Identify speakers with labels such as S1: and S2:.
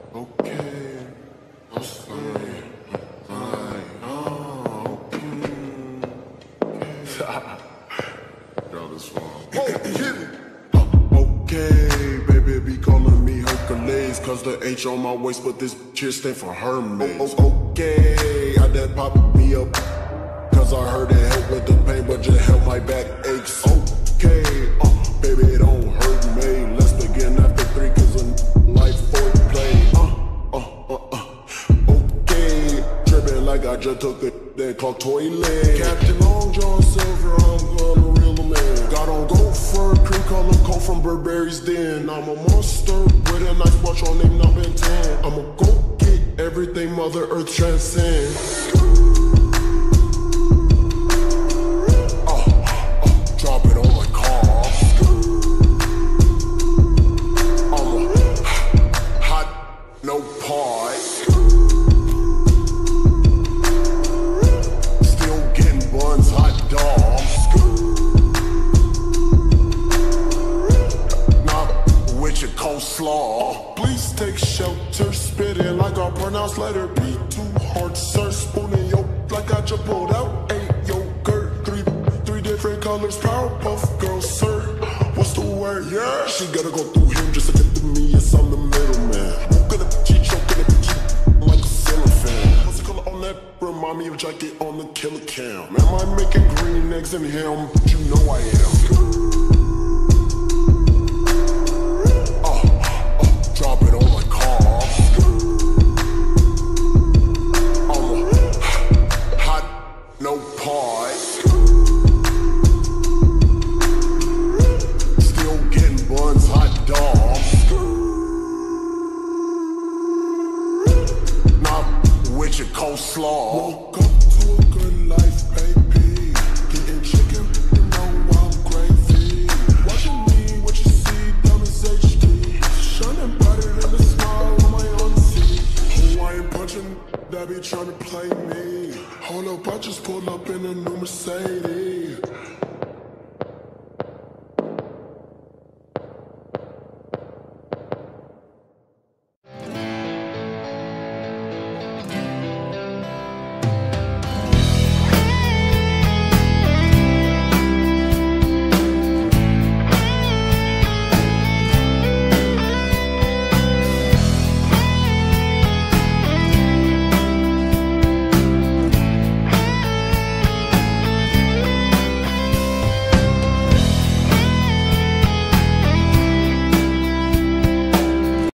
S1: Okay. I'm fine. Girl, this wrong. Okay, baby, be calling me Hercules, cause the H on my waist, but this shit stand for Hermes. Okay, I done pop me up, cause I heard it help with the pain, but just help my back aches. Okay, baby, don't hurt me. Let's begin after 3, cause I'm like foreplay. Okay, tripping like I just took a then clogged toilet. Captain Long John Silver, I'm gonna reel him in. Got on gold fur, cream color coat from Burberry's den. I'm a monster with a nice watch on name number 10. I'ma go get everything Mother Earth transcends. Drop it on my car. I'm a hot, no part. Still getting buns, hot dogs. Not with your coleslaw. Please take shelter, spitting like I pronounce letter B. Too hard, sir. Spooning yo like I just pulled out 8 yogurt. Three different colors, Powerpuff Girls, sir. What's the word? Yeah, she gotta go through him just to get to me. Yes, I'm the middleman. Who could have cheat, choking it, like a ceiling fan? What's the color on that? Remind me of jacket on the killer cam. Am I making green eggs in him? But you know I am. Drop it on my car. I'm a hot, no part. Still getting buns, hot dogs. Not with your coleslaw. Woke up to a good life, baby. Getting chicken, you know I'm gravy. Watching me, what you see, dumb as HD. Shining brighter than a smile on my unsee. Hawaiian punching, that be trying to play me. Hold up, I just pulled up in a new Mercedes.